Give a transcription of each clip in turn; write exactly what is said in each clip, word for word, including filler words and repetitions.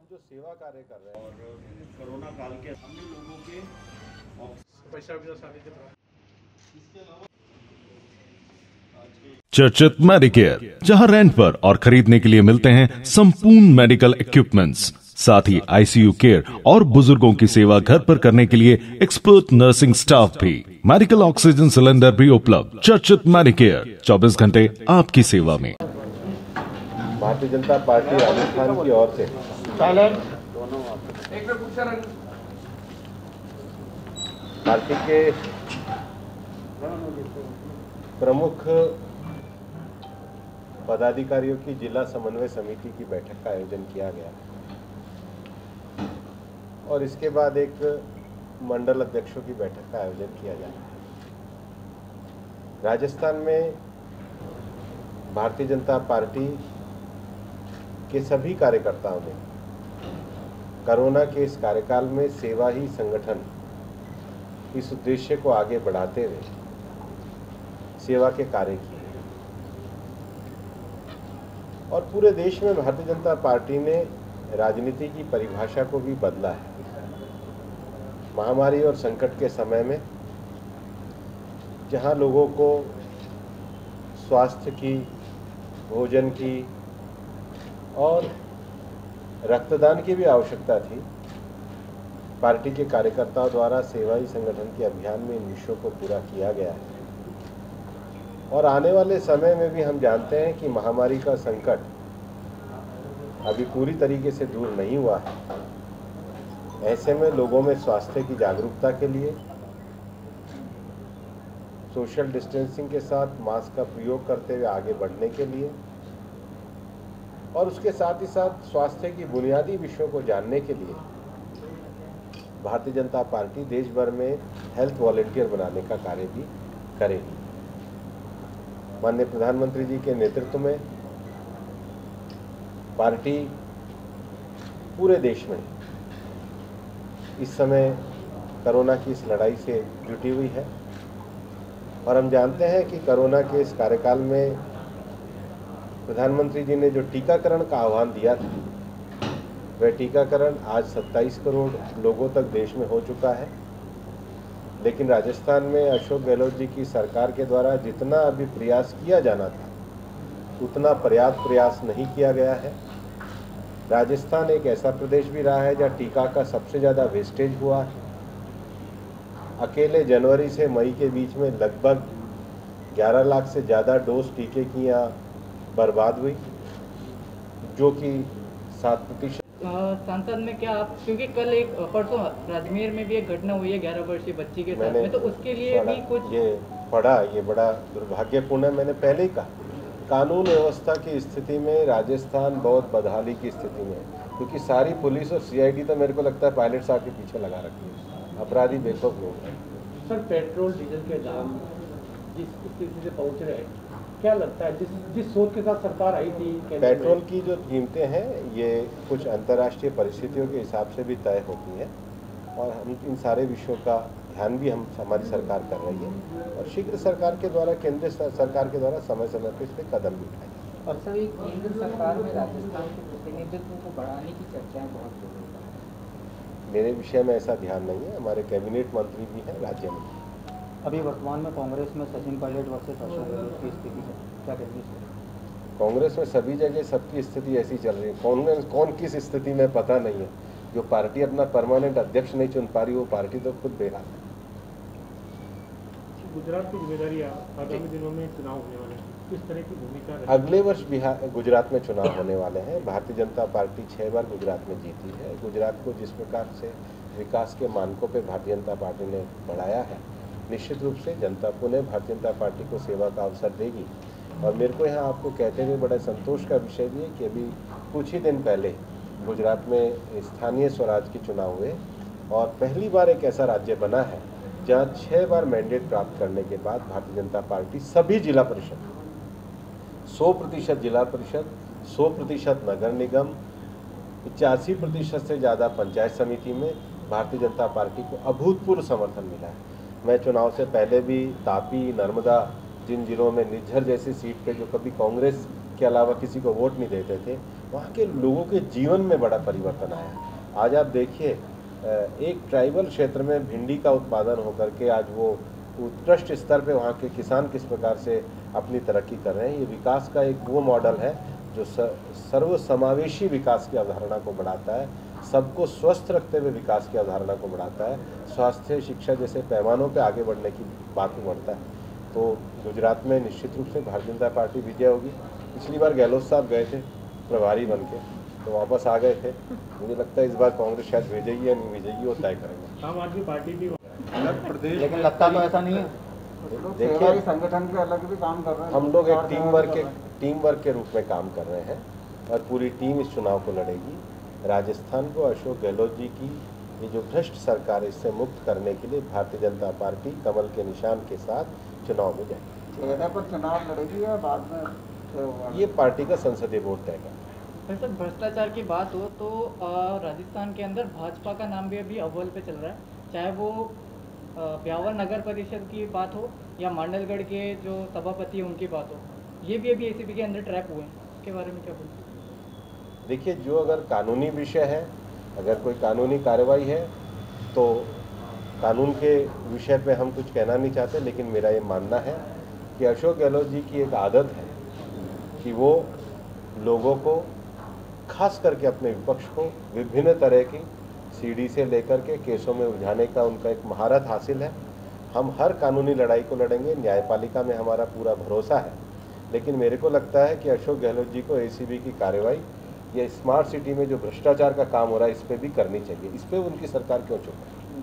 हम जो सेवा कार्य कर रहे हैं और कोरोना काल के हमने लोगों के पैसा भी इसके अलावा चर्चित मेडिकेयर, जहां रेंट पर और खरीदने के लिए मिलते हैं संपूर्ण मेडिकल इक्विपमेंट्स, साथ ही आईसीयू केयर और बुजुर्गों की सेवा घर पर करने के लिए एक्सपर्ट नर्सिंग स्टाफ भी। मेडिकल ऑक्सीजन सिलेंडर भी उपलब्ध। चर्चित मेडिकेयर, चौबीस घंटे आपकी सेवा में। भारतीय जनता पार्टी राजस्थान की ओर से पार्टी के प्रमुख पदाधिकारियों की जिला समन्वय समिति की बैठक का आयोजन किया गया और इसके बाद एक मंडल अध्यक्षों की बैठक का आयोजन किया जाए। राजस्थान में भारतीय जनता पार्टी के सभी कार्यकर्ताओं ने कोरोना के इस कार्यकाल में सेवा ही संगठन इस उद्देश्य को आगे बढ़ाते हुए सेवा के कार्य किए और पूरे देश में भारतीय जनता पार्टी ने राजनीति की परिभाषा को भी बदला है। महामारी और संकट के समय में जहां लोगों को स्वास्थ्य की, भोजन की और रक्तदान की भी आवश्यकता थी, पार्टी के कार्यकर्ताओं द्वारा सेवा ही संगठन के अभियान में इन विषयों को पूरा किया गया है और आने वाले समय में भी हम जानते हैं कि महामारी का संकट अभी पूरी तरीके से दूर नहीं हुआ है। ऐसे में लोगों में स्वास्थ्य की जागरूकता के लिए सोशल डिस्टेंसिंग के साथ मास्क का प्रयोग करते हुए आगे बढ़ने के लिए और उसके साथ ही साथ स्वास्थ्य की बुनियादी विषयों को जानने के लिए भारतीय जनता पार्टी देश भर में हेल्थ वॉलंटियर बनाने का कार्य भी करेगी। माननीय प्रधानमंत्री जी के नेतृत्व में पार्टी पूरे देश में इस समय कोरोना की इस लड़ाई से जुटी हुई है और हम जानते हैं कि कोरोना के इस कार्यकाल में प्रधानमंत्री जी ने जो टीकाकरण का आह्वान दिया था, वह टीकाकरण आज सत्ताईस करोड़ लोगों तक देश में हो चुका है। लेकिन राजस्थान में अशोक गहलोत जी की सरकार के द्वारा जितना अभी प्रयास किया जाना था, उतना पर्याप्त प्रयास नहीं किया गया है। राजस्थान एक ऐसा प्रदेश भी रहा है जहाँ टीका का सबसे ज़्यादा वेस्टेज हुआ है। अकेले जनवरी से मई के बीच में लगभग ग्यारह लाख से ज़्यादा डोज टीके की यहाँ बर्बाद हुई, जो कि सात प्रतिशत। सांसद में क्या आप, क्योंकि कल एक परसों राजमेर में भी एक घटना हुई है ग्यारह वर्षीय बच्ची के साथ में, तो उसके लिए भी कुछ ये पढ़ा, ये बड़ा दुर्भाग्यपूर्ण है। मैंने पहले ही कहा, कानून व्यवस्था की स्थिति में राजस्थान बहुत बदहाली की स्थिति में है, क्योंकि सारी पुलिस और सीआईडी तो मेरे को लगता है पायलट साहब के पीछे लगा रखी है, अपराधी बेखौफ लोग हैं। सर, पेट्रोल डीजल के दाम जिस स्थिति से पहुंच रहे हैं, क्या लगता है जिस जिस सोच के साथ सरकार आई थी, पेट्रोल की जो कीमतें हैं ये कुछ अंतर्राष्ट्रीय परिस्थितियों के हिसाब से भी तय होती हैं और हम इन सारे विषयों का ध्यान भी हम हमारी सरकार कर रही है और शीघ्र सरकार के द्वारा, केंद्र सरकार के द्वारा समय समय पर इस पर कदम भी उठाए जाए। और सर, केंद्र सरकार में राजस्थान के प्रतिनिधित्व को बढ़ाने की चर्चाएं बहुत हो रही हैं। मेरे विषय में ऐसा ध्यान नहीं है, हमारे कैबिनेट मंत्री भी हैं राज्य में। अभी वर्तमान में कांग्रेस में सचिन पायलट वर्सेस अशोक गहलोत की स्थिति है, क्या कहेंगे सर? कांग्रेस में सभी जगह सबकी स्थिति ऐसी चल रही है। कांग्रेस कौन किस स्थिति में पता नहीं है। जो पार्टी अपना परमानेंट अध्यक्ष नहीं चुन पा रही, वो पार्टी तो खुद बेहाल है। गुजरात की जिम्मेदारी आगामी दिनों में चुनाव होने वाले हैं, किस तरह की भूमिका? अगले वर्ष बिहार गुजरात में चुनाव होने वाले हैं। भारतीय जनता पार्टी छह बार गुजरात में जीती है। गुजरात को जिस प्रकार से विकास के मानकों पे भारतीय जनता पार्टी ने बढ़ाया है, निश्चित रूप से जनता को ने भारतीय जनता पार्टी को सेवा का अवसर देगी। और मेरे को यहाँ आपको कहते हुए बड़ा संतोष का विषय भी है कि अभी कुछ ही दिन पहले गुजरात में स्थानीय स्वराज के चुनाव हुए और पहली बार एक ऐसा राज्य बना है जहाँ छः बार मैंडेट प्राप्त करने के बाद भारतीय जनता पार्टी सभी जिला परिषद, सौ प्रतिशत जिला परिषद, सौ प्रतिशत नगर निगम, पचासी प्रतिशत से ज़्यादा पंचायत समिति में भारतीय जनता पार्टी को अभूतपूर्व समर्थन मिला है। मैं चुनाव से पहले भी तापी, नर्मदा, जिन जिलों में निज्जर जैसी सीट पे जो कभी कांग्रेस के अलावा किसी को वोट नहीं देते थे, वहाँ के लोगों के जीवन में बड़ा परिवर्तन आया। आज आप देखिए, एक ट्राइबल क्षेत्र में भिंडी का उत्पादन होकर के आज वो उत्कृष्ट स्तर पे वहाँ के किसान किस प्रकार से अपनी तरक्की कर रहे हैं। ये विकास का एक वो मॉडल है जो सर्वसमावेशी विकास की अवधारणा को बढ़ाता है, सबको स्वस्थ रखते हुए विकास की अवधारणा को बढ़ाता है, स्वास्थ्य शिक्षा जैसे पैमानों पे आगे बढ़ने की बात में बढ़ता है। तो गुजरात में निश्चित रूप से भारतीय जनता पार्टी विजय होगी। पिछली बार गहलोत साहब गए थे प्रभारी बन के, तो वापस आ गए थे। मुझे लगता है इस बार कांग्रेस शायद भेजेगी या नहीं भेजेगी वो तय करेंगे। आम आदमी पार्टी भी अलग प्रदेश, लेकिन लगता तो ऐसा नहीं है। देखिए, संगठन के अलग भी काम कर रहे हैं। हम लोग एक टीम वर्क के टीम वर्क के रूप में काम कर रहे हैं और पूरी टीम इस चुनाव को लड़ेगी। राजस्थान को अशोक गहलोत जी की ये जो भ्रष्ट सरकार, इससे मुक्त करने के लिए भारतीय जनता पार्टी कमल के निशान के साथ चुनाव में जाएगी। चेहरे पर चुनाव लड़ेगी या बाद में ये पार्टी का संसदीय बोर्ड तय करेगा। सर, भ्रष्टाचार की बात हो तो राजस्थान के अंदर भाजपा का नाम भी अभी अव्वल पे चल रहा है, चाहे वो ब्यावर नगर परिषद की बात हो या मांडलगढ़ के जो सभापति हैं उनकी बात हो, ये भी अभी एसीबी के अंदर ट्रैप हुए हैं। इसके बारे में क्या बोलते हैं? देखिए, जो अगर कानूनी विषय है, अगर कोई कानूनी कार्रवाई है तो कानून के विषय पे हम कुछ कहना नहीं चाहते, लेकिन मेरा ये मानना है कि अशोक गहलोत जी की एक आदत है कि वो लोगों को, खास करके अपने विपक्ष को, विभिन्न तरह की सीडी से लेकर के केसों में उलझाने का उनका एक महारत हासिल है। हम हर कानूनी लड़ाई को लड़ेंगे, न्यायपालिका में हमारा पूरा भरोसा है, लेकिन मेरे को लगता है कि अशोक गहलोत जी को एसीबी की कार्रवाई या स्मार्ट सिटी में जो भ्रष्टाचार का काम हो रहा है इस पर भी करनी चाहिए। इस पर उनकी सरकार क्यों चुप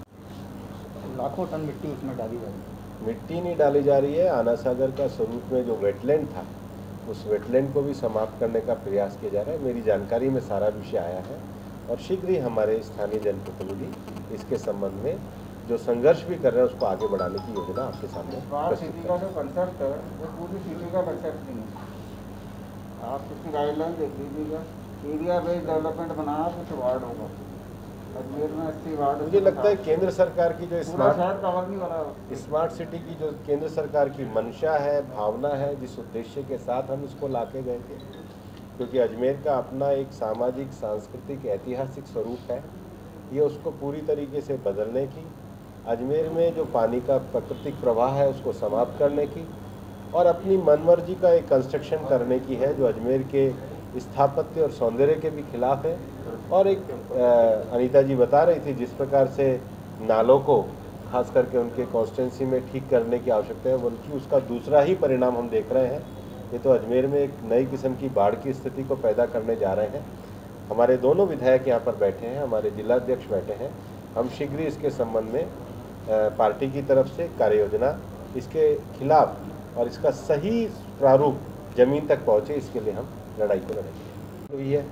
है? लाखों टन मिट्टी उसमें डाली जा रही है। मिट्टी नहीं डाली जा रही है। आना सागर का स्वरूप में जो वेटलैंड था, उस वेटलैंड को भी समाप्त करने का प्रयास किया जा रहा है। मेरी जानकारी में सारा विषय आया है और शीघ्र ही हमारे स्थानीय जनप्रतिनिधि इसके संबंध में जो संघर्ष भी कर रहे हैं उसको आगे बढ़ाने की योजना आपके सामने प्रस्तुत सिटी का जो कंसेप्ट है वो पूरी सिटी का कंसेप्ट नहीं है। आप उसकी गाइडलाइन देख लीजिएगा, एरिया बेस्ड डेवलपमेंट बनाया कुछ वार्ड होगा, अजमेर में अस्सी वार्ड। मुझे लगता है केंद्र सरकार की जो स्मार्ट कवर नहीं हो रहा, स्मार्ट सिटी की जो केंद्र सरकार की मंशा है, भावना है, जिस उद्देश्य के साथ हम इसको लाके गए थे, क्योंकि अजमेर का अपना एक सामाजिक, सांस्कृतिक, ऐतिहासिक स्वरूप है, ये उसको पूरी तरीके से बदलने की, अजमेर में जो पानी का प्राकृतिक प्रवाह है उसको समाप्त करने की और अपनी मनमर्जी का एक कंस्ट्रक्शन करने की है जो अजमेर के स्थापत्य और सौंदर्य के भी खिलाफ है। और एक आ, अनीता जी बता रही थी जिस प्रकार से नालों को खास करके उनके कॉन्स्टिट्यूंसी में ठीक करने की आवश्यकता है, बल्कि उसका दूसरा ही परिणाम हम देख रहे हैं। ये तो अजमेर में एक नई किस्म की बाढ़ की स्थिति को पैदा करने जा रहे हैं। हमारे दोनों विधायक यहाँ पर बैठे हैं, हमारे जिलाध्यक्ष बैठे हैं। हम शीघ्र ही इसके संबंध में पार्टी की तरफ से कार्य योजना इसके खिलाफ और इसका सही प्रारूप जमीन तक पहुँचे, इसके लिए हम लड़ाई को लड़ेंगे। तो ये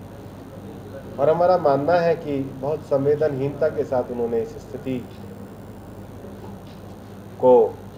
और हमारा मानना है कि बहुत संवेदनहीनता के साथ उन्होंने इस स्थिति को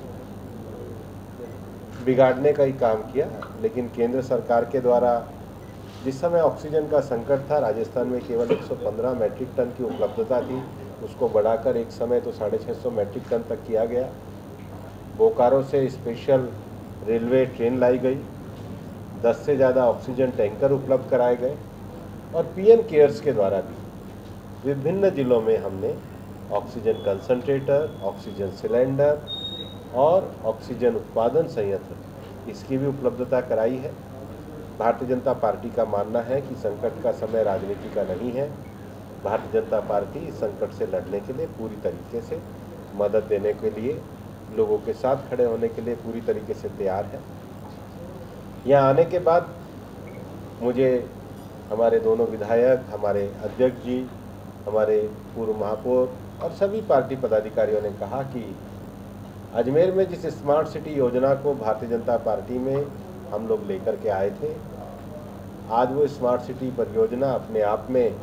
बिगाड़ने का ही काम किया, लेकिन केंद्र सरकार के द्वारा जिस समय ऑक्सीजन का संकट था, राजस्थान में केवल एक सौ पंद्रह मैट्रिक टन की उपलब्धता थी, उसको बढ़ाकर एक समय तो साढ़े छः सौ मैट्रिक टन तक किया गया। बोकारो से स्पेशल रेलवे ट्रेन लाई गई, दस से ज़्यादा ऑक्सीजन टैंकर उपलब्ध कराए गए और पीएम केयर्स के द्वारा भी विभिन्न जिलों में हमने ऑक्सीजन कंसंट्रेटर, ऑक्सीजन सिलेंडर और ऑक्सीजन उत्पादन संयंत्र इसकी भी उपलब्धता कराई है। भारतीय जनता पार्टी का मानना है कि संकट का समय राजनीति का नहीं है। भारतीय जनता पार्टी इस संकट से लड़ने के लिए पूरी तरीके से मदद देने के लिए, लोगों के साथ खड़े होने के लिए पूरी तरीके से तैयार है। यहाँ आने के बाद मुझे हमारे दोनों विधायक, हमारे अध्यक्ष जी, हमारे पूर्व महापौर और सभी पार्टी पदाधिकारियों ने कहा कि अजमेर में जिस स्मार्ट सिटी योजना को भारतीय जनता पार्टी में हम लोग लेकर के आए थे, आज वो स्मार्ट सिटी परियोजना अपने आप में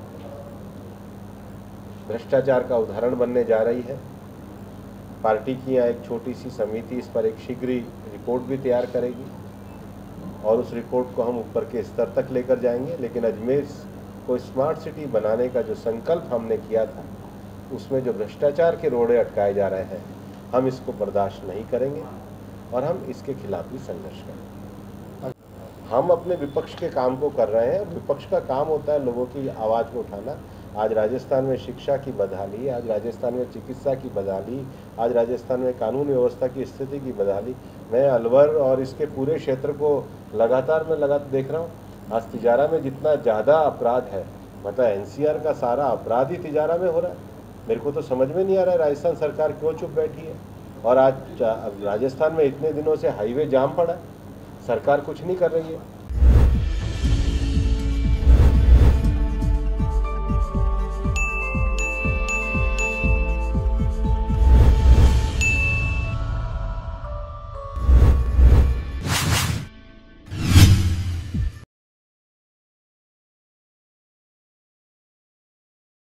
भ्रष्टाचार का उदाहरण बनने जा रही है। पार्टी की यहाँ एक छोटी सी समिति इस पर एक शीघ्र रिपोर्ट भी तैयार करेगी और उस रिपोर्ट को हम ऊपर के स्तर तक लेकर जाएंगे। लेकिन अजमेर को स्मार्ट सिटी बनाने का जो संकल्प हमने किया था, उसमें जो भ्रष्टाचार के रोड़े अटकाए जा रहे हैं, हम इसको बर्दाश्त नहीं करेंगे और हम इसके खिलाफ भी संघर्ष करेंगे। हम अपने विपक्ष के काम को कर रहे हैं। विपक्ष का काम होता है लोगों की आवाज़ को उठाना। आज राजस्थान में शिक्षा की बदहाली, आज राजस्थान में चिकित्सा की बदहाली, आज राजस्थान में कानून व्यवस्था की स्थिति की बदहाली, मैं अलवर और इसके पूरे क्षेत्र को लगातार मैं लगातार देख रहा हूँ। आज तिजारा में जितना ज़्यादा अपराध है, मतलब एनसीआर का सारा अपराध ही तिजारा में हो रहा है। मेरे को तो समझ में नहीं आ रहा है राजस्थान सरकार क्यों चुप बैठी है। और आज राजस्थान में इतने दिनों से हाईवे जाम पड़ा है, सरकार कुछ नहीं कर रही है।